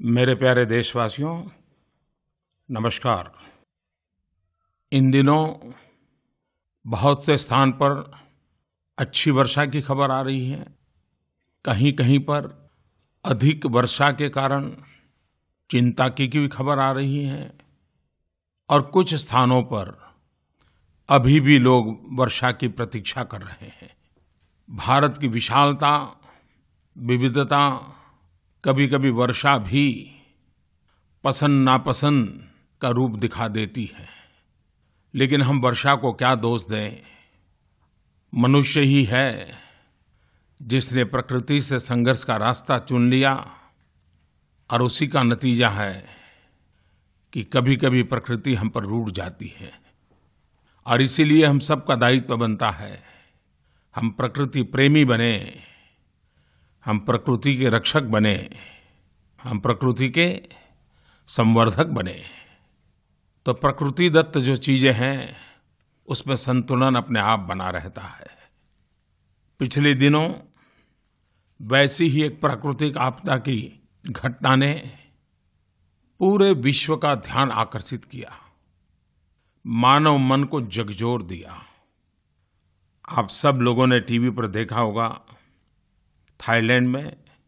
मेरे प्यारे देशवासियों, नमस्कार। इन दिनों बहुत से स्थान पर अच्छी वर्षा की खबर आ रही है। कहीं-कहीं पर अधिक वर्षा के कारण चिंता की भी खबर आ रही है और कुछ स्थानों पर अभी भी लोग वर्षा की प्रतीक्षा कर रहे हैं। भारत की विशालता, विविधता कभी-कभी वर्षा भी पसंद नापसंद का रूप दिखा देती है, लेकिन हम वर्षा को क्या दोष दें। मनुष्य ही है जिसने प्रकृति से संघर्ष का रास्ता चुन लिया और उसी का नतीजा है कि कभी-कभी प्रकृति हम पर रूठ जाती है। और इसीलिए हम सबका दायित्व बनता है हम प्रकृति प्रेमी बने, हम प्रकृति के रक्षक बने, हम प्रकृति के संवर्धक बने। तो प्रकृति दत्त जो चीजें हैं उसमें संतुलन अपने आप बना रहता है। पिछले दिनों वैसी ही एक प्राकृतिक आपदा की घटना ने पूरे विश्व का ध्यान आकर्षित किया, मानव मन को झकझोर दिया। आप सब लोगों ने टीवी पर देखा होगा, थाईलैंड में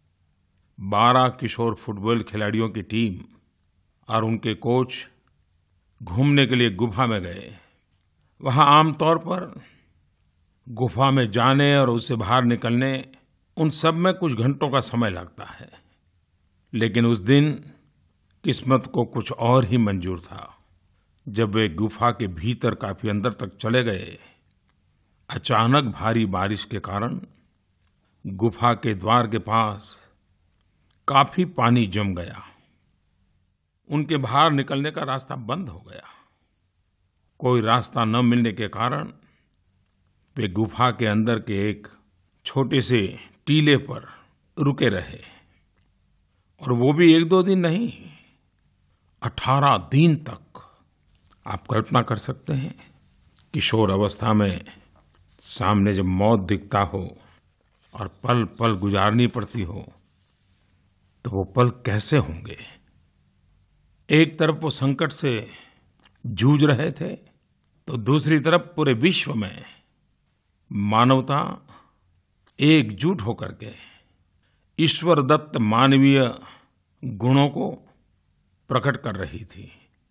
12 किशोर फुटबॉल खिलाड़ियों की टीम और उनके कोच घूमने के लिए गुफा में गए। वहाँ आमतौर पर गुफा में जाने और उससे बाहर निकलने उन सब में कुछ घंटों का समय लगता है, लेकिन उस दिन किस्मत को कुछ और ही मंजूर था। जब वे गुफा के भीतर काफी अंदर तक चले गए, अचानक भारी बारिश के कारण गुफा के द्वार के पास काफी पानी जम गया। उनके बाहर निकलने का रास्ता बंद हो गया। कोई रास्ता न मिलने के कारण वे गुफा के अंदर के एक छोटे से टीले पर रुके रहे, और वो भी 1-2 दिन नहीं, 18 दिन तक। आप कल्पना कर सकते हैं, किशोर अवस्था में सामने जब मौत दिखता हो और पल पल गुजारनी पड़ती हो, तो वो पल कैसे होंगे। एक तरफ वो संकट से जूझ रहे थे, तो दूसरी तरफ पूरे विश्व में मानवता एकजुट होकर के ईश्वर दत्त मानवीय गुणों को प्रकट कर रही थी।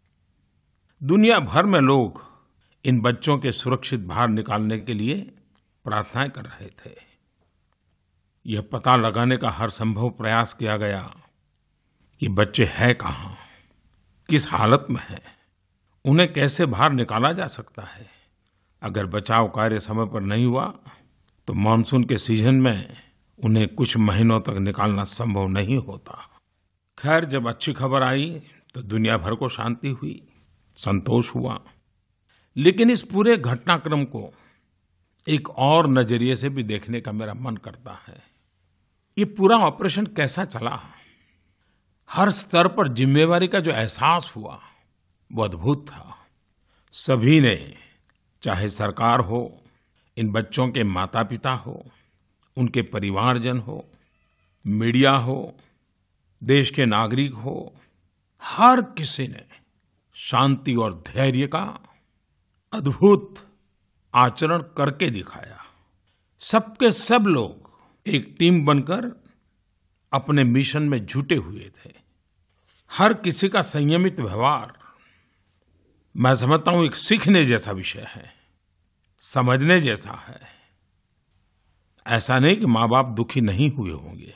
दुनिया भर में लोग इन बच्चों के सुरक्षित बाहर निकालने के लिए प्रार्थनाएं कर रहे थे। यह पता लगाने का हर संभव प्रयास किया गया कि बच्चे हैं कहाँ, किस हालत में हैं, उन्हें कैसे बाहर निकाला जा सकता है। अगर बचाव कार्य समय पर नहीं हुआ तो मानसून के सीजन में उन्हें कुछ महीनों तक निकालना संभव नहीं होता। खैर, जब अच्छी खबर आई तो दुनिया भर को शांति हुई, संतोष हुआ। लेकिन इस पूरे घटनाक्रम को एक और नजरिए से भी देखने का मेरा मन करता है। ये पूरा ऑपरेशन कैसा चला, हर स्तर पर जिम्मेवारी का जो एहसास हुआ वो अद्भुत था। सभी ने, चाहे सरकार हो, इन बच्चों के माता पिता हो, उनके परिवारजन हो, मीडिया हो, देश के नागरिक हो, हर किसी ने शांति और धैर्य का अद्भुत आचरण करके दिखाया। सबके सब लोग एक टीम बनकर अपने मिशन में जुटे हुए थे। हर किसी का संयमित व्यवहार, मैं समझता हूं, एक सीखने जैसा विषय है, समझने जैसा है। ऐसा नहीं कि माँ बाप दुखी नहीं हुए होंगे,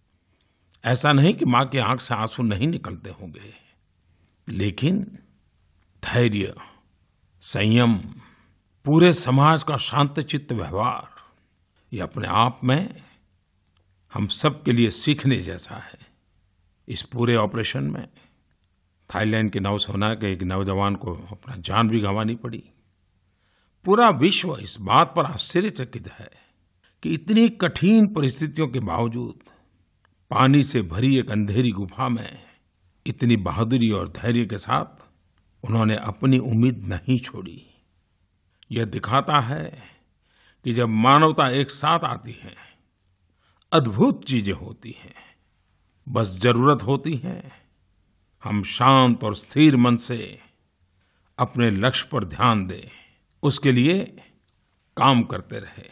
ऐसा नहीं कि माँ की आंख से आंसू नहीं निकलते होंगे, लेकिन धैर्य, संयम, पूरे समाज का शांतचित्त व्यवहार, ये अपने आप में हम सब के लिए सीखने जैसा है। इस पूरे ऑपरेशन में थाईलैंड की नौसेना के एक नौजवान को अपना जान भी गंवानी पड़ी। पूरा विश्व इस बात पर आश्चर्यचकित है कि इतनी कठिन परिस्थितियों के बावजूद पानी से भरी एक अंधेरी गुफा में इतनी बहादुरी और धैर्य के साथ उन्होंने अपनी उम्मीद नहीं छोड़ी। यह दिखाता है कि जब मानवता एक साथ आती है, अद्भुत चीजें होती हैं। बस जरूरत होती है हम शांत और स्थिर मन से अपने लक्ष्य पर ध्यान दें, उसके लिए काम करते रहे।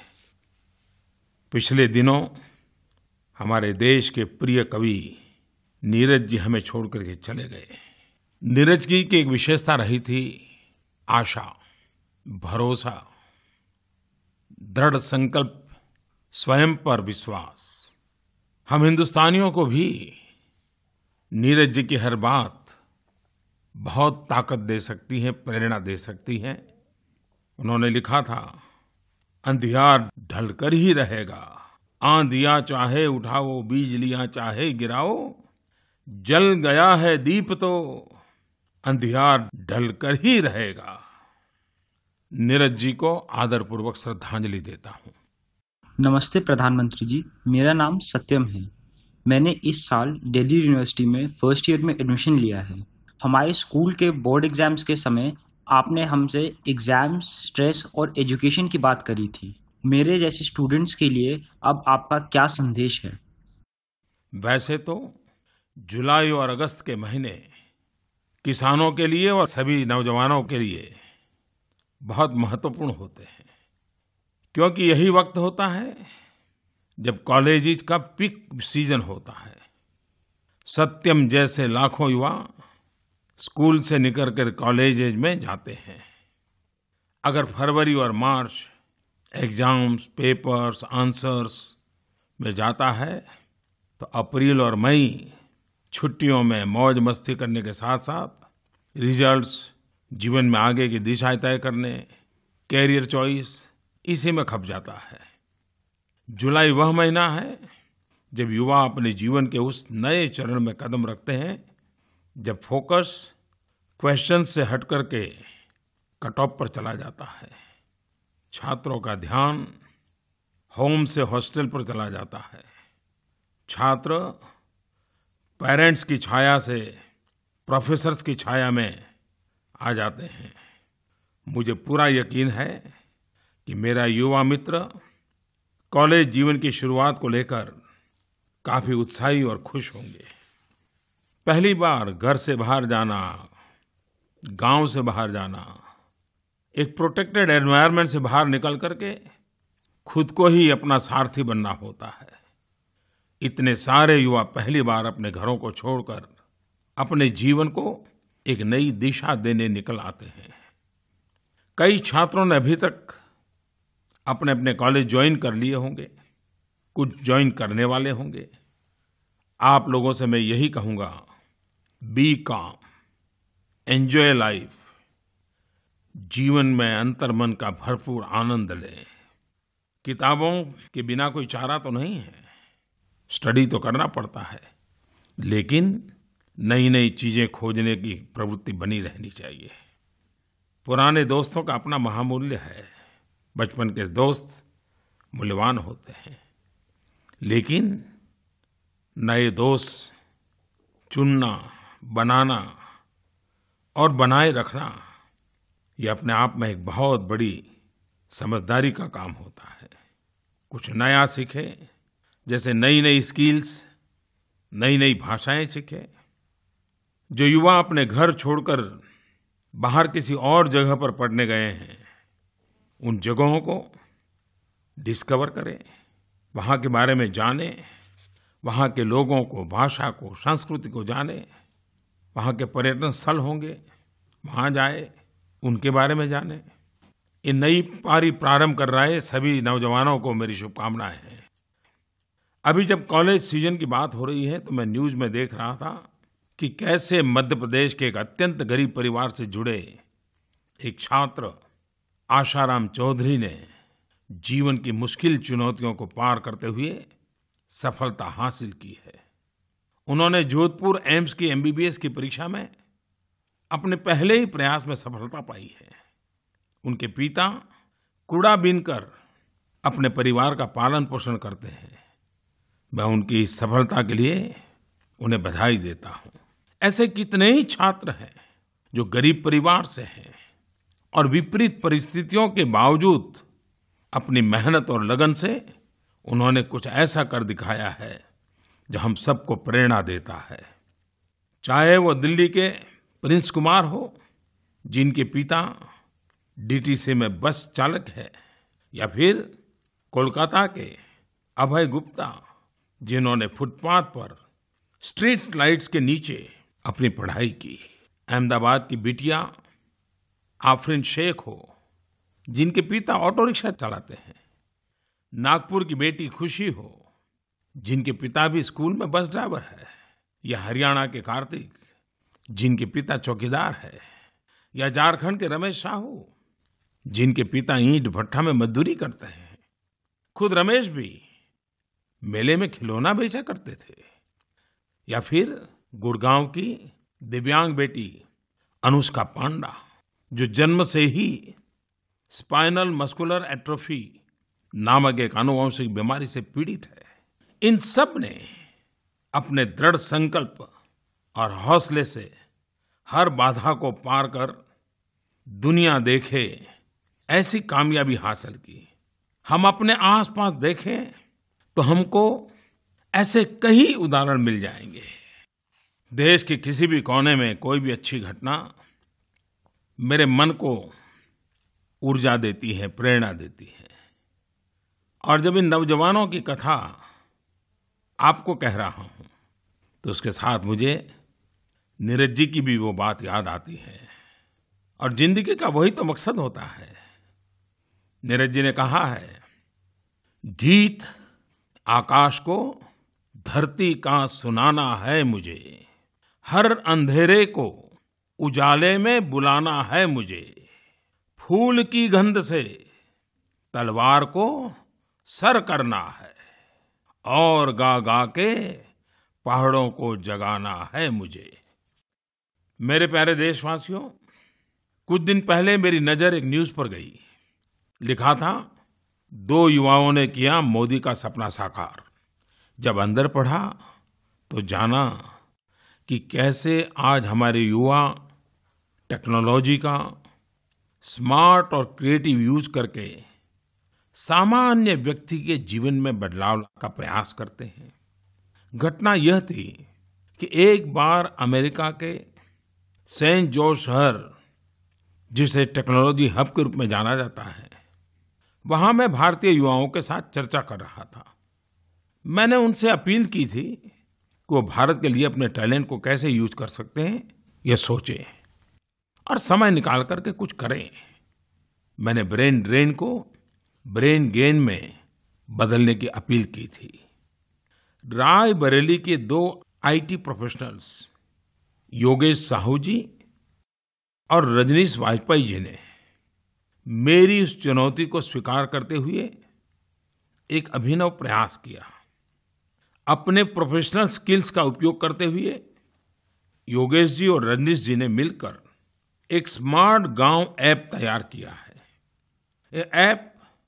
पिछले दिनों हमारे देश के प्रिय कवि नीरज जी हमें छोड़ करके चले गए। नीरज जी की एक विशेषता रही थी आशा, भरोसा, दृढ़ संकल्प, स्वयं पर विश्वास। हम हिंदुस्तानियों को भी नीरज जी की हर बात बहुत ताकत दे सकती है, प्रेरणा दे सकती है। उन्होंने लिखा था, अंधियार ढलकर ही रहेगा, आंधियां चाहे उठाओ, बिजलियां चाहे गिराओ, जल गया है दीप तो अंधियार ढलकर ही रहेगा। नीरज जी को आदरपूर्वक श्रद्धांजलि देता हूँ। नमस्ते प्रधानमंत्री जी, मेरा नाम सत्यम है। मैंने इस साल दिल्ली यूनिवर्सिटी में फर्स्ट ईयर में एडमिशन लिया है। हमारे स्कूल के बोर्ड एग्जाम्स के समय आपने हमसे एग्जाम्स, स्ट्रेस और एजुकेशन की बात करी थी। मेरे जैसे स्टूडेंट्स के लिए अब आपका क्या संदेश है? वैसे तो जुलाई और अगस्त के महीने किसानों के लिए और सभी नौजवानों के लिए बहुत महत्वपूर्ण होते हैं, क्योंकि यही वक्त होता है जब कॉलेजेस का पीक सीजन होता है। सत्यम जैसे लाखों युवा स्कूल से निकलकर कॉलेजेस में जाते हैं। अगर फरवरी और मार्च एग्जाम्स, पेपर्स, आंसर्स में जाता है, तो अप्रैल और मई छुट्टियों में मौज मस्ती करने के साथ साथ रिजल्ट्स, जीवन में आगे की दिशा तय करने, कैरियर चॉइस, इसी में खप जाता है। जुलाई वह महीना है जब युवा अपने जीवन के उस नए चरण में कदम रखते हैं जब फोकस क्वेश्चन से हट करके कट ऑफ पर चला जाता है। छात्रों का ध्यान होम से हॉस्टल पर चला जाता है। छात्र पेरेंट्स की छाया से प्रोफेसर्स की छाया में आ जाते हैं। मुझे पूरा यकीन है कि मेरा युवा मित्र कॉलेज जीवन की शुरुआत को लेकर काफी उत्साही और खुश होंगे। पहली बार घर से बाहर जाना, गांव से बाहर जाना, एक प्रोटेक्टेड एनवायरनमेंट से बाहर निकल करके खुद को ही अपना सारथी बनना होता है। इतने सारे युवा पहली बार अपने घरों को छोड़कर अपने जीवन को एक नई दिशा देने निकल आते हैं। कई छात्रों ने अभी तक अपने अपने कॉलेज ज्वाइन कर लिए होंगे, कुछ ज्वाइन करने वाले होंगे। आप लोगों से मैं यही कहूँगा, बी काम, एंजॉय लाइफ, जीवन में अंतर्मन का भरपूर आनंद लें। किताबों के बिना कोई चारा तो नहीं है, स्टडी तो करना पड़ता है, लेकिन नई नई चीजें खोजने की प्रवृत्ति बनी रहनी चाहिए। पुराने दोस्तों का अपना महामूल्य है। बचपन के दोस्त मूल्यवान होते हैं, लेकिन नए दोस्त चुनना, बनाना और बनाए रखना, ये अपने आप में एक बहुत बड़ी समझदारी का काम होता है। कुछ नया सीखें, जैसे नई नई स्किल्स, नई नई भाषाएं सीखें। जो युवा अपने घर छोड़कर बाहर किसी और जगह पर पढ़ने गए हैं, उन जगहों को डिस्कवर करें, वहाँ के बारे में जानें, वहाँ के लोगों को, भाषा को, संस्कृति को जानें। वहाँ के पर्यटन स्थल होंगे, वहाँ जाए, उनके बारे में जानें। ये नई पारी प्रारंभ कर रहे सभी नौजवानों को मेरी शुभकामनाएं हैं। अभी जब कॉलेज सीजन की बात हो रही है तो मैं न्यूज़ में देख रहा था कि कैसे मध्य प्रदेश के एक अत्यंत गरीब परिवार से जुड़े एक छात्र आशाराम चौधरी ने जीवन की मुश्किल चुनौतियों को पार करते हुए सफलता हासिल की है। उन्होंने जोधपुर एम्स की MBBS की परीक्षा में अपने पहले ही प्रयास में सफलता पाई है। उनके पिता कूड़ा बीनकर अपने परिवार का पालन पोषण करते हैं। मैं उनकी इस सफलता के लिए उन्हें बधाई देता हूँ। ऐसे कितने ही छात्र हैं जो गरीब परिवार से हैं और विपरीत परिस्थितियों के बावजूद अपनी मेहनत और लगन से उन्होंने कुछ ऐसा कर दिखाया है जो हम सबको प्रेरणा देता है। चाहे वो दिल्ली के प्रिंस कुमार हो, जिनके पिता डीटीसी में बस चालक है, या फिर कोलकाता के अभय गुप्ता, जिन्होंने फुटपाथ पर स्ट्रीट लाइट्स के नीचे अपनी पढ़ाई की। अहमदाबाद की बिटिया आफरीन शेख हो, जिनके पिता ऑटो रिक्शा चलाते हैं। नागपुर की बेटी खुशी हो, जिनके पिता भी स्कूल में बस ड्राइवर है। या हरियाणा के कार्तिक, जिनके पिता चौकीदार है। या झारखंड के रमेश साहू, जिनके पिता ईंट भट्ठा में मजदूरी करते हैं। खुद रमेश भी मेले में खिलौना बेचा करते थे। या फिर गुड़गांव की दिव्यांग बेटी अनुष्का पांडा, जो जन्म से ही स्पाइनल मस्कुलर एट्रोफी नामक एक आनुवंशिक बीमारी से पीड़ित है। इन सब ने अपने दृढ़ संकल्प और हौसले से हर बाधा को पार कर दुनिया देखे ऐसी कामयाबी हासिल की। हम अपने आसपास देखें तो हमको ऐसे कई उदाहरण मिल जाएंगे। देश के किसी भी कोने में कोई भी अच्छी घटना मेरे मन को ऊर्जा देती है, प्रेरणा देती है। और जब इन नौजवानों की कथा आपको कह रहा हूं तो उसके साथ मुझे नीरज जी की भी वो बात याद आती है। और जिंदगी का वही तो मकसद होता है। नीरज जी ने कहा है, गीत आकाश को धरती का सुनाना है मुझे, हर अंधेरे को उजाले में बुलाना है मुझे, फूल की गंध से तलवार को सर करना है, और गा गा के पहाड़ों को जगाना है मुझे। मेरे प्यारे देशवासियों, कुछ दिन पहले मेरी नजर एक न्यूज पर गई। लिखा था, 2 युवाओं ने किया मोदी का सपना साकार। जब अंदर पढ़ा तो जाना कि कैसे आज हमारे युवा टेक्नोलॉजी का स्मार्ट और क्रिएटिव यूज करके सामान्य व्यक्ति के जीवन में बदलाव का प्रयास करते हैं। घटना यह थी कि एक बार अमेरिका के सेंट जॉर्ज शहर, जिसे टेक्नोलॉजी हब के रूप में जाना जाता है, वहां मैं भारतीय युवाओं के साथ चर्चा कर रहा था। मैंने उनसे अपील की थी कि वो भारत के लिए अपने टैलेंट को कैसे यूज कर सकते हैं, ये सोचें और समय निकाल करके कुछ करें। मैंने ब्रेन ड्रेन को ब्रेन गेन में बदलने की अपील की थी। राय बरेली के 2 आईटी प्रोफेशनल्स, योगेश साहू जी और रजनीश वाजपेयी जी ने मेरी उस चुनौती को स्वीकार करते हुए एक अभिनव प्रयास किया। अपने प्रोफेशनल स्किल्स का उपयोग करते हुए योगेश जी और रजनीश जी ने मिलकर एक स्मार्ट गांव ऐप तैयार किया है। ये ऐप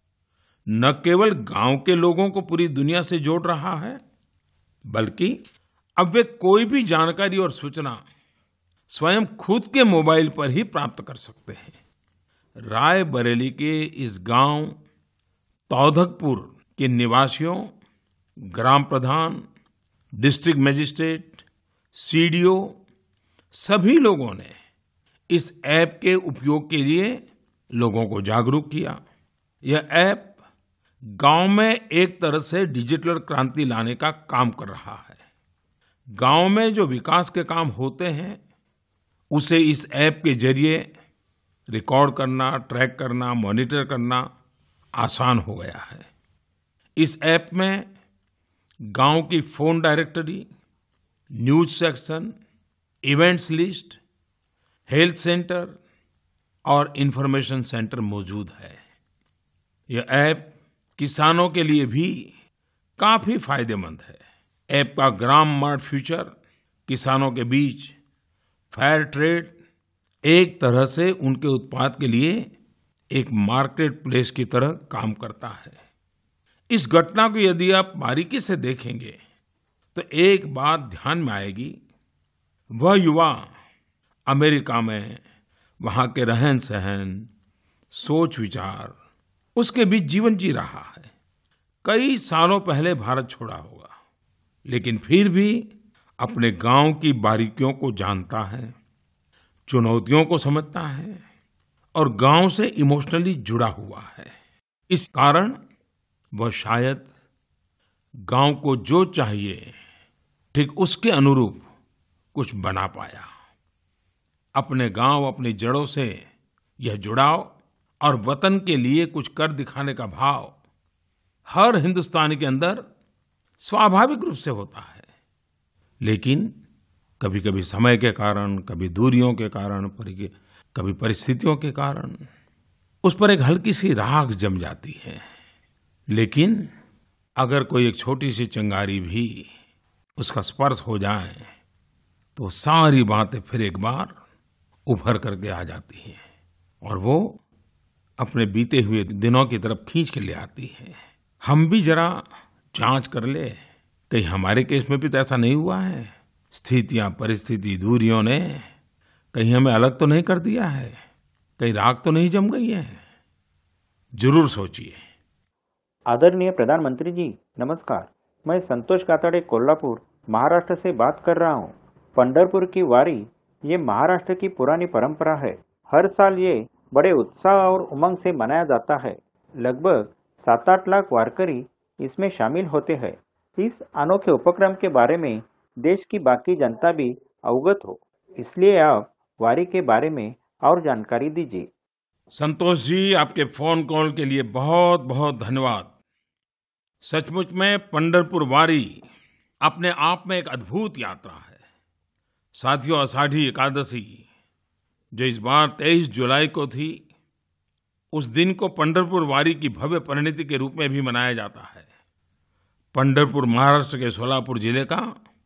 न केवल गांव के लोगों को पूरी दुनिया से जोड़ रहा है, बल्कि अब वे कोई भी जानकारी और सूचना स्वयं खुद के मोबाइल पर ही प्राप्त कर सकते हैं। राय बरेली के इस गांव तौधकपुर के निवासियों, ग्राम प्रधान, डिस्ट्रिक्ट मजिस्ट्रेट, सीडीओ, सभी लोगों ने इस ऐप के उपयोग के लिए लोगों को जागरूक किया। यह ऐप गांव में एक तरह से डिजिटल क्रांति लाने का काम कर रहा है। गांव में जो विकास के काम होते हैं, उसे इस ऐप के जरिए रिकॉर्ड करना, ट्रैक करना, मॉनिटर करना आसान हो गया है। इस ऐप में गांव की phone directory, news section, events list, health centre और इंफॉर्मेशन सेंटर मौजूद है। यह ऐप किसानों के लिए भी काफी फायदेमंद है। ऐप का ग्राम मार्ट फीचर किसानों के बीच फेयर ट्रेड, एक तरह से उनके उत्पाद के लिए एक मार्केट प्लेस की तरह काम करता है। इस घटना को यदि आप बारीकी से देखेंगे तो एक बात ध्यान में आएगी। वह युवा अमेरिका में वहां के रहन सहन, सोच विचार, उसके बीच जीवन जी रहा है। कई सालों पहले भारत छोड़ा होगा। लेकिन फिर भी अपने गांव की बारीकियों को जानता है, चुनौतियों को समझता है और गांव से इमोशनली जुड़ा हुआ है। इस कारण वह शायद गांव को जो चाहिए ठीक उसके अनुरूप कुछ बना पाया। अपने गांव, अपनी जड़ों से यह जुड़ाव और वतन के लिए कुछ कर दिखाने का भाव हर हिंदुस्तानी के अंदर स्वाभाविक रूप से होता है। लेकिन कभी कभी समय के कारण, कभी दूरियों के कारण, कभी परिस्थितियों के कारण उस पर एक हल्की सी राख जम जाती है। लेकिन अगर कोई एक छोटी सी चिंगारी भी उसका स्पर्श हो जाए तो सारी बातें फिर एक बार उभर करके आ जाती हैं और वो अपने बीते हुए दिनों की तरफ खींच के ले आती है। हम भी जरा जांच कर ले, कहीं हमारे केस में भी तो ऐसा नहीं हुआ है? स्थितियां, परिस्थिति, दूरियों ने कहीं हमें अलग तो नहीं कर दिया है? कहीं राख तो नहीं जम गई है? जरूर सोचिए। आदरणीय प्रधानमंत्री जी नमस्कार। मैं संतोष कातड़े कोल्हापुर महाराष्ट्र से बात कर रहा हूँ। पंढरपुर की वारी ये महाराष्ट्र की पुरानी परंपरा है। हर साल ये बड़े उत्साह और उमंग से मनाया जाता है। लगभग 7-8 लाख वारकरी इसमें शामिल होते हैं। इस अनोखे उपक्रम के बारे में देश की बाकी जनता भी अवगत हो, इसलिए आप वारी के बारे में और जानकारी दीजिए। संतोष जी, आपके फोन कॉल के लिए बहुत बहुत धन्यवाद। सचमुच में पंढरपुर वारी अपने आप में एक अद्भुत यात्रा है। साथियों, आषाढ़ी एकादशी जो इस बार 23 जुलाई को थी, उस दिन को पंढरपुर वारी की भव्य परिणति के रूप में भी मनाया जाता है। पंढरपुर महाराष्ट्र के सोलापुर जिले का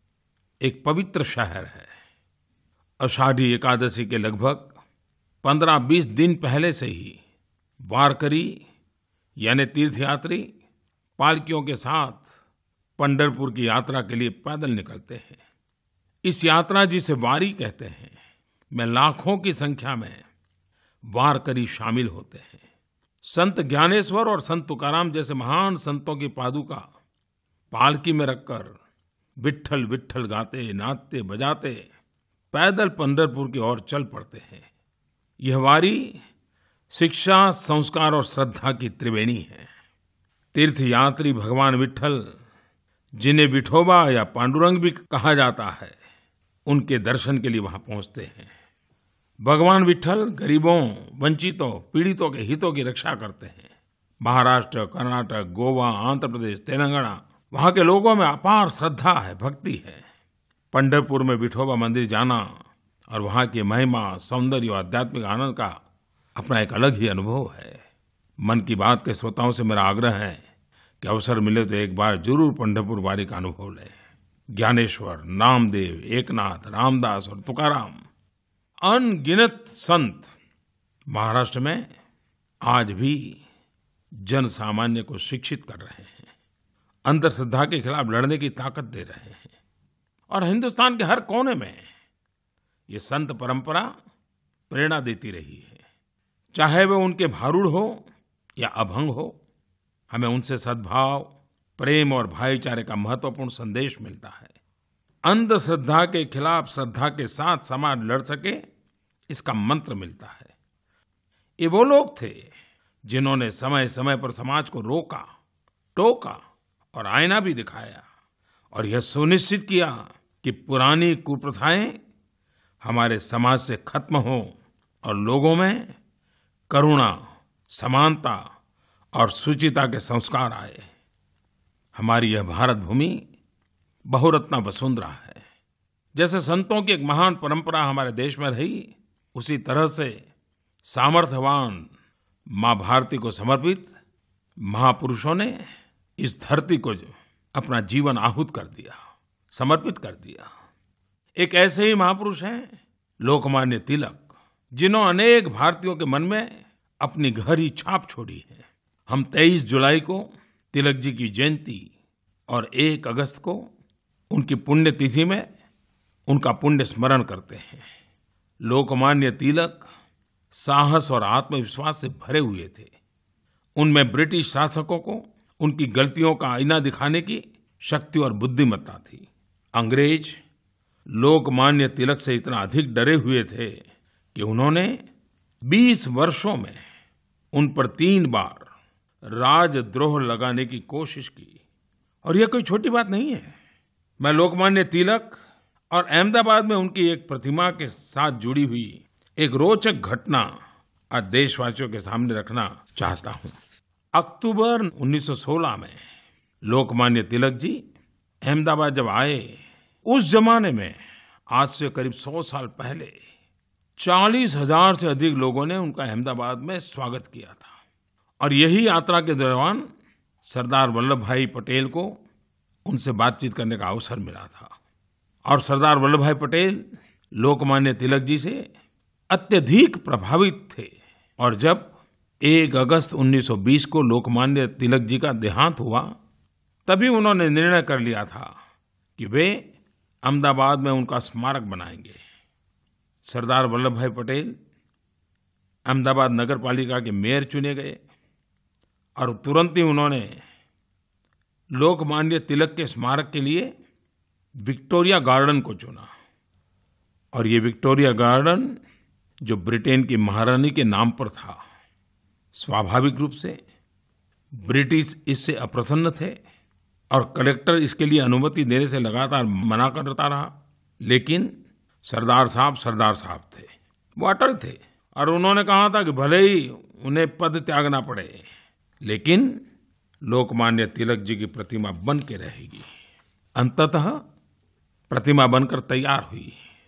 एक पवित्र शहर है। आषाढ़ी एकादशी के लगभग 15-20 दिन पहले से ही वारकरी यानी तीर्थयात्री पालकियों के साथ पंढरपुर की यात्रा के लिए पैदल निकलते हैं। इस यात्रा जिसे वारी कहते हैं, में लाखों की संख्या में वारकरी शामिल होते हैं। संत ज्ञानेश्वर और संत तुकाराम जैसे महान संतों की पादुका पालकी में रखकर विट्ठल विट्ठल गाते, नाचते बजाते पैदल पंढरपुर की ओर चल पड़ते हैं। यह वारी शिक्षा, संस्कार और श्रद्धा की त्रिवेणी है। तीर्थयात्री भगवान विट्ठल, जिन्हें विठोबा या पांडुरंग भी कहा जाता है, उनके दर्शन के लिए वहां पहुंचते हैं। भगवान विट्ठल गरीबों, वंचितों, पीड़ितों के हितों की रक्षा करते हैं। महाराष्ट्र, कर्नाटक, गोवा, आंध्र प्रदेश, तेलंगाना, वहां के लोगों में अपार श्रद्धा है, भक्ति है। पंढरपुर में विठोबा मंदिर जाना और वहां की महिमा, सौंदर्य और आध्यात्मिक आनंद का अपना एक अलग ही अनुभव है। मन की बात के श्रोताओं से मेरा आग्रह है कि अवसर मिले तो एक बार जरूर पंढरपुर वारी का अनुभव लें। ज्ञानेश्वर, नामदेव, एकनाथ, रामदास और तुकाराम, अनगिनत संत महाराष्ट्र में आज भी जन सामान्य को शिक्षित कर रहे हैं, अंधश्रद्धा के खिलाफ लड़ने की ताकत दे रहे हैं। और हिंदुस्तान के हर कोने में ये संत परंपरा प्रेरणा देती रही है। चाहे वे उनके भारूड हो या अभंग हो, हमें उनसे सद्भाव, प्रेम और भाईचारे का महत्वपूर्ण संदेश मिलता है। अंधश्रद्धा के खिलाफ श्रद्धा के साथ समाज लड़ सके, इसका मंत्र मिलता है। ये वो लोग थे जिन्होंने समय समय पर समाज को रोका, टोका और आईना भी दिखाया और यह सुनिश्चित किया कि पुरानी कुप्रथाएं हमारे समाज से खत्म हो और लोगों में करुणा, समानता और शुचिता के संस्कार आए। हमारी यह भारत भूमि बहुरत्ना वसुंधरा है। जैसे संतों की एक महान परंपरा हमारे देश में रही, उसी तरह से सामर्थ्यवान माँ भारती को समर्पित महापुरुषों ने इस धरती को अपना जीवन आहूत कर दिया, समर्पित कर दिया। एक ऐसे ही महापुरुष हैं लोकमान्य तिलक, जिन्होंने अनेक भारतीयों के मन में अपनी गहरी छाप छोड़ी है। हम 23 जुलाई को तिलक जी की जयंती और 1 अगस्त को उनकी पुण्यतिथि में उनका पुण्य स्मरण करते हैं। लोकमान्य तिलक साहस और आत्मविश्वास से भरे हुए थे। उनमें ब्रिटिश शासकों को उनकी गलतियों का आईना दिखाने की शक्ति और बुद्धिमत्ता थी। अंग्रेज लोकमान्य तिलक से इतना अधिक डरे हुए थे कि उन्होंने 20 वर्षों में उन पर 3 बार राजद्रोह लगाने की कोशिश की। और यह कोई छोटी बात नहीं है। मैं लोकमान्य तिलक और अहमदाबाद में उनकी एक प्रतिमा के साथ जुड़ी हुई एक रोचक घटना आज देशवासियों के सामने रखना चाहता हूं। अक्टूबर 1916 में लोकमान्य तिलक जी अहमदाबाद जब आए, उस जमाने में आज से करीब 100 साल पहले 40,000 से अधिक लोगों ने उनका अहमदाबाद में स्वागत किया था। और यही यात्रा के दौरान सरदार वल्लभ भाई पटेल को उनसे बातचीत करने का अवसर मिला था। और सरदार वल्लभ भाई पटेल लोकमान्य तिलक जी से अत्यधिक प्रभावित थे। और जब 1 अगस्त 1920 को लोकमान्य तिलक जी का देहांत हुआ, तभी उन्होंने निर्णय कर लिया था कि वे अहमदाबाद में उनका स्मारक बनाएंगे। सरदार वल्लभ भाई पटेल अहमदाबाद नगर पालिका के मेयर चुने गए और तुरंत ही उन्होंने लोकमान्य तिलक के स्मारक के लिए विक्टोरिया गार्डन को चुना। और ये विक्टोरिया गार्डन जो ब्रिटेन की महारानी के नाम पर था, स्वाभाविक रूप से ब्रिटिश इससे अप्रसन्न थे और कलेक्टर इसके लिए अनुमति देने से लगातार मना करता रहा। लेकिन सरदार साहब थे, वो अटल थे और उन्होंने कहा था कि भले ही उन्हें पद त्यागना पड़े, लेकिन लोकमान्य तिलक जी की प्रतिमा बन के रहेगी। अंततः प्रतिमा बनकर तैयार हुई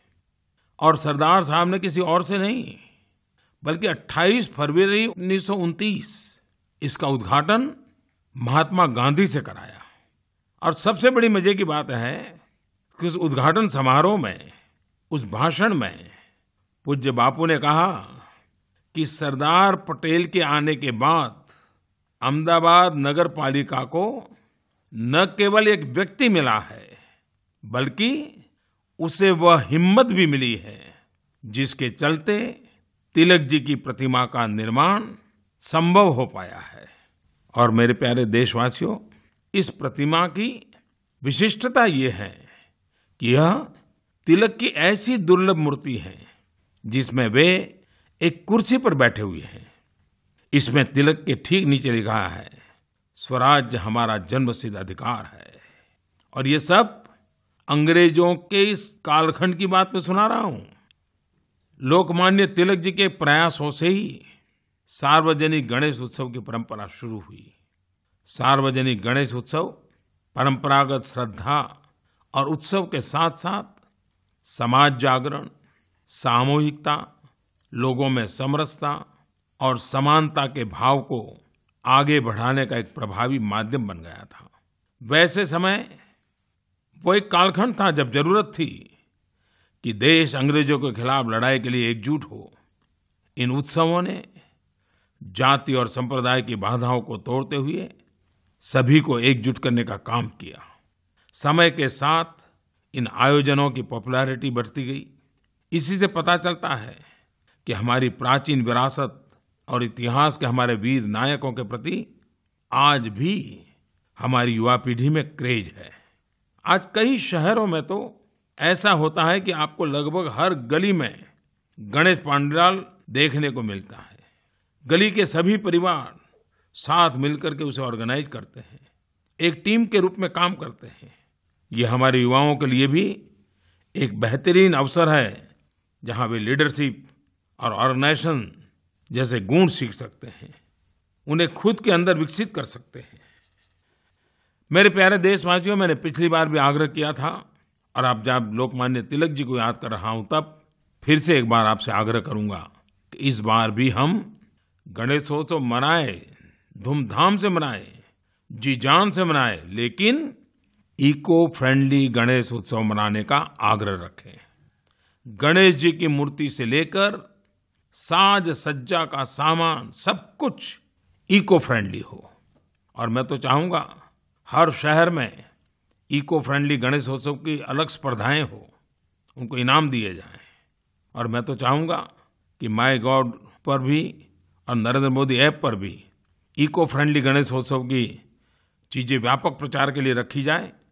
और सरदार साहब ने किसी और से नहीं बल्कि 28 फरवरी 1929 इसका उद्घाटन महात्मा गांधी से कराया। और सबसे बड़ी मजे की बात है कि उस उद्घाटन समारोह में, उस भाषण में पूज्य बापू ने कहा कि सरदार पटेल के आने के बाद अहमदाबाद नगर पालिका को न केवल एक व्यक्ति मिला है, बल्कि उसे वह हिम्मत भी मिली है जिसके चलते तिलक जी की प्रतिमा का निर्माण संभव हो पाया है। और मेरे प्यारे देशवासियों, इस प्रतिमा की विशिष्टता ये है कि यह तिलक की ऐसी दुर्लभ मूर्ति है जिसमें वे एक कुर्सी पर बैठे हुए हैं। इसमें तिलक के ठीक नीचे लिखा है, स्वराज्य हमारा जन्मसिद्ध अधिकार है। और ये सब अंग्रेजों के इस कालखंड की बात मैं सुना रहा हूं। लोकमान्य तिलक जी के प्रयासों से ही सार्वजनिक गणेश उत्सव की परंपरा शुरू हुई। सार्वजनिक गणेश उत्सव परंपरागत श्रद्धा और उत्सव के साथ साथ समाज जागरण, सामूहिकता, लोगों में समरसता और समानता के भाव को आगे बढ़ाने का एक प्रभावी माध्यम बन गया था। वैसे समय वो एक कालखंड था जब जरूरत थी कि देश अंग्रेजों के खिलाफ लड़ाई के लिए एकजुट हो। इन उत्सवों ने जाति और संप्रदाय की बाधाओं को तोड़ते हुए सभी को एकजुट करने का काम किया। समय के साथ इन आयोजनों की पॉपुलैरिटी बढ़ती गई। इसी से पता चलता है कि हमारी प्राचीन विरासत और इतिहास के हमारे वीर नायकों के प्रति आज भी हमारी युवा पीढ़ी में क्रेज है। आज कई शहरों में तो ऐसा होता है कि आपको लगभग हर गली में गणेश पंडाल देखने को मिलता है। गली के सभी परिवार साथ मिलकर के उसे ऑर्गेनाइज करते हैं, एक टीम के रूप में काम करते हैं। ये हमारे युवाओं के लिए भी एक बेहतरीन अवसर है जहां वे लीडरशिप और ऑर्गेनाइजेशन जैसे गुण सीख सकते हैं, उन्हें खुद के अंदर विकसित कर सकते हैं। मेरे प्यारे देशवासियों, मैंने पिछली बार भी आग्रह किया था और अब जब लोकमान्य तिलक जी को याद कर रहा हूं तब फिर से एक बार आपसे आग्रह करूंगा कि इस बार भी हम गणेशोत्सव मनाएं, धूमधाम से मनाएं, जी जान से मनाएं, लेकिन इको फ्रेंडली गणेश उत्सव मनाने का आग्रह रखें। गणेश जी की मूर्ति से लेकर साज सज्जा का सामान सब कुछ इको फ्रेंडली हो। और मैं तो चाहूंगा हर शहर में इको फ्रेंडली गणेशोत्सव की अलग स्पर्धाएं हो, उनको इनाम दिए जाएं। और मैं तो चाहूंगा कि माय गॉड पर भी और नरेंद्र मोदी ऐप पर भी इको फ्रेंडली गणेशोत्सव की चीजें व्यापक प्रचार के लिए रखी जाए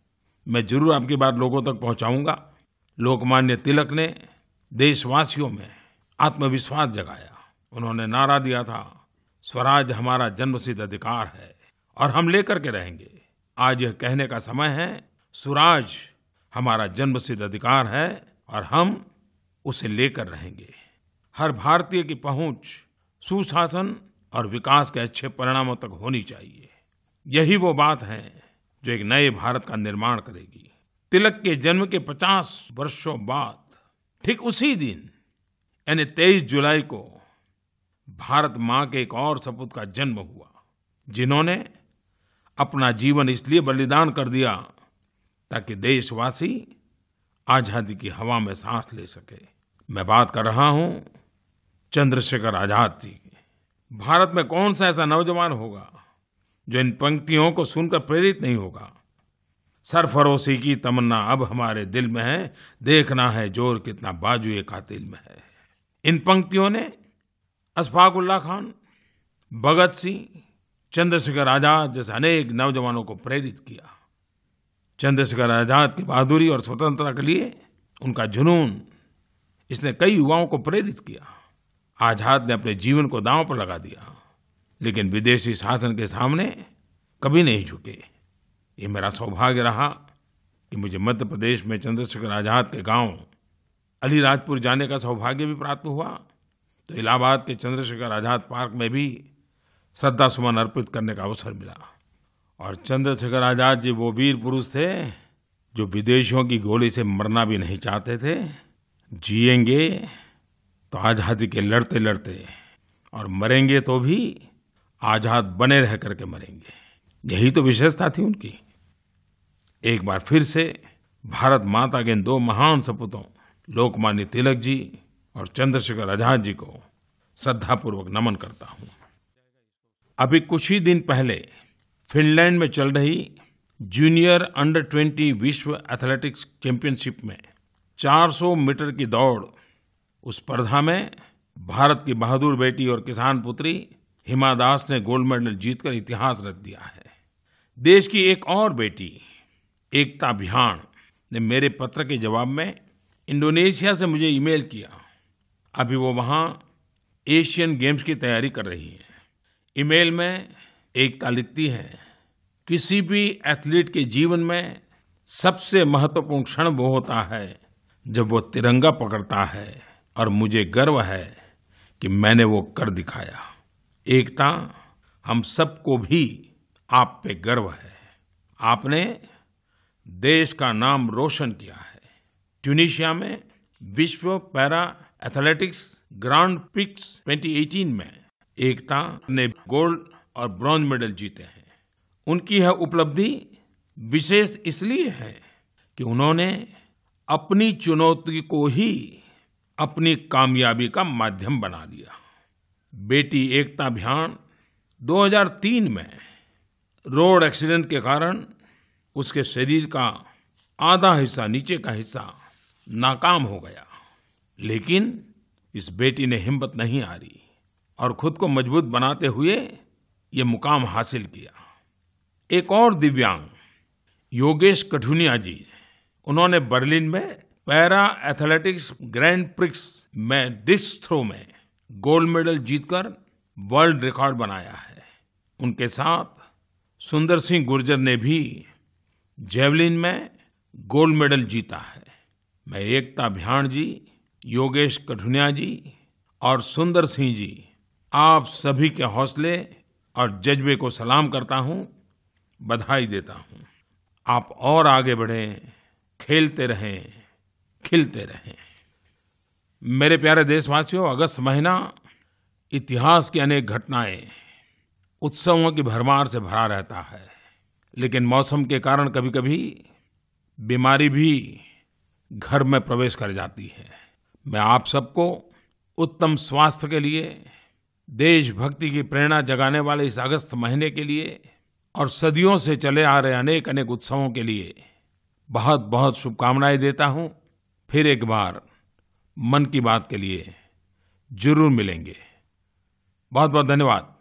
मैं जरूर आपकी बात लोगों तक पहुंचाऊंगा। लोकमान्य तिलक ने देशवासियों में आत्मविश्वास जगाया। उन्होंने नारा दिया था, स्वराज हमारा जन्मसिद्ध अधिकार है और हम लेकर के रहेंगे। आज यह कहने का समय है, स्वराज हमारा जन्मसिद्ध अधिकार है और हम उसे लेकर रहेंगे। हर भारतीय की पहुंच सुशासन और विकास के अच्छे परिणामों तक होनी चाहिए। यही वो बात है जो एक नए भारत का निर्माण करेगी। तिलक के जन्म के 50 वर्षों बाद ठीक उसी दिन यानी 23 जुलाई को भारत माँ के एक और सपूत का जन्म हुआ, जिन्होंने अपना जीवन इसलिए बलिदान कर दिया ताकि देशवासी आजादी की हवा में सांस ले सके। मैं बात कर रहा हूं चंद्रशेखर आजाद जी की। भारत में कौन सा ऐसा नौजवान होगा जो इन पंक्तियों को सुनकर प्रेरित नहीं होगा। सरफरोशी की तमन्ना अब हमारे दिल में है, देखना है जोर कितना बाजुए कातिल में है। इन पंक्तियों ने अशफाकुल्लाह खान, भगत सिंह, चंद्रशेखर आजाद जैसे अनेक नौजवानों को प्रेरित किया। चंद्रशेखर आजाद की बहादुरी और स्वतंत्रता के लिए उनका जुनून, इसने कई युवाओं को प्रेरित किया। आजाद ने अपने जीवन को दांव पर लगा दिया, लेकिन विदेशी शासन के सामने कभी नहीं झुके। ये मेरा सौभाग्य रहा कि मुझे मध्य प्रदेश में चंद्रशेखर आजाद के गांव अलीराजपुर जाने का सौभाग्य भी प्राप्त हुआ। तो इलाहाबाद के चंद्रशेखर आजाद पार्क में भी श्रद्धा सुमन अर्पित करने का अवसर मिला। और चंद्रशेखर आजाद जी वो वीर पुरुष थे जो विदेशियों की गोली से मरना भी नहीं चाहते थे। जिएंगे तो आजादी के लड़ते लड़ते और मरेंगे तो भी आजाद बने रह करके मरेंगे। यही तो विशेषता थी उनकी। एक बार फिर से भारत माता के इन दो महान सपूतों लोकमान्य तिलक जी और चंद्रशेखर आजाद जी को श्रद्धापूर्वक नमन करता हूं। अभी कुछ ही दिन पहले फिनलैंड में चल रही जूनियर अंडर 20 विश्व एथलेटिक्स चैंपियनशिप में 400 मीटर की दौड़, उस स्पर्धा में भारत की बहादुर बेटी और किसान पुत्री हिमा दास ने गोल्ड मेडल जीतकर इतिहास रच दिया है। देश की एक और बेटी एकता भयान ने मेरे पत्र के जवाब में इंडोनेशिया से मुझे ईमेल किया। अभी वो वहाँ एशियन गेम्स की तैयारी कर रही है। ईमेल में एकता लिखती है, किसी भी एथलीट के जीवन में सबसे महत्वपूर्ण क्षण वो होता है जब वो तिरंगा पकड़ता है और मुझे गर्व है कि मैंने वो कर दिखाया। एकता, हम सबको भी आप पे गर्व है। आपने देश का नाम रोशन किया है। ट्यूनीशिया में विश्व पैरा एथलेटिक्स ग्रांड प्रिक्स 2018 में एकता ने गोल्ड और ब्रॉन्ज मेडल जीते हैं। उनकी यह उपलब्धि विशेष इसलिए है कि उन्होंने अपनी चुनौती को ही अपनी कामयाबी का माध्यम बना लिया। बेटी एकता भयान 2003 में रोड एक्सीडेंट के कारण उसके शरीर का आधा हिस्सा, नीचे का हिस्सा नाकाम हो गया, लेकिन इस बेटी ने हिम्मत नहीं हारी और खुद को मजबूत बनाते हुए ये मुकाम हासिल किया। एक और दिव्यांग योगेश कठुनिया जी, उन्होंने बर्लिन में पैरा एथलेटिक्स ग्रैंड प्रिक्स में डिस्क थ्रो में गोल्ड मेडल जीतकर वर्ल्ड रिकॉर्ड बनाया है। उनके साथ सुंदर सिंह गुर्जर ने भी जेवलिन में गोल्ड मेडल जीता है। मैं एकता भयान जी, योगेश कठुनिया जी और सुंदर सिंह जी, आप सभी के हौसले और जज्बे को सलाम करता हूं, बधाई देता हूं। आप और आगे बढ़ें, खेलते रहें, खिलते रहें। मेरे प्यारे देशवासियों, अगस्त महीना इतिहास की अनेक घटनाएं, उत्सवों की भरमार से भरा रहता है, लेकिन मौसम के कारण कभी-कभी बीमारी भी घर में प्रवेश कर जाती है। मैं आप सबको उत्तम स्वास्थ्य के लिए, देशभक्ति की प्रेरणा जगाने वाले इस अगस्त महीने के लिए और सदियों से चले आ रहे अनेक अनेक उत्सवों के लिए बहुत बहुत शुभकामनाएं देता हूं। फिर एक बार मन की बात के लिए जरूर मिलेंगे। बहुत बहुत धन्यवाद।